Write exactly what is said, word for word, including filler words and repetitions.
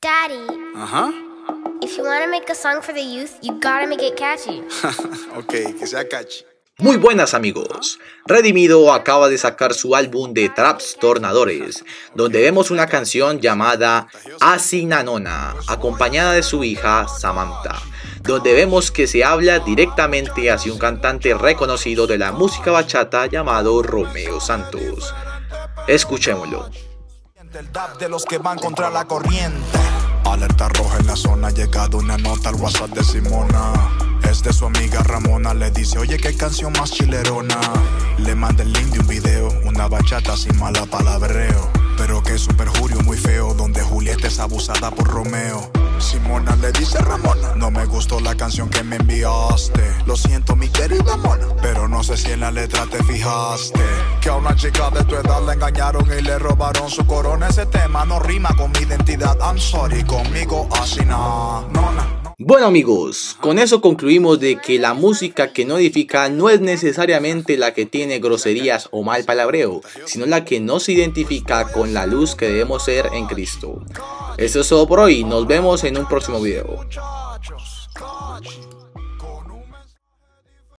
Daddy, Ajá. if you want to make a song for the youth, you gotta make it catchy. Ok, que sea catchy. Muy buenas amigos, Redimido acaba de sacar su álbum de Traps Tornadores, donde vemos una canción llamada Asinanona, acompañada de su hija Samantha, donde vemos que se habla directamente hacia un cantante reconocido de la música bachata llamado Romeo Santos. Escuchémoslo. El dab de los que van contra la corriente. Alerta roja en la zona, ha llegado una nota al WhatsApp de Simona. Es de su amiga Ramona, le dice, oye, qué canción más chilerona. Le manda el link de un video, una bachata sin mala palabreo, pero que es un perjurio muy feo, donde Julieta es abusada por Romeo. Simona le dice a Ramona, no me gustó la canción que me enviaste. Lo siento mi querida mona, pero no sé si en la letra te fijaste que a una chica de tu edad la engañaron y le robaron su corona. Ese tema no rima con mi identidad, I'm sorry, conmigo así no, no, no. Bueno amigos, con eso concluimos de que la música que no edifica no es necesariamente la que tiene groserías o mal palabreo, sino la que nos identifica con la luz que debemos ser en Cristo. Eso es todo por hoy, nos vemos en un próximo video.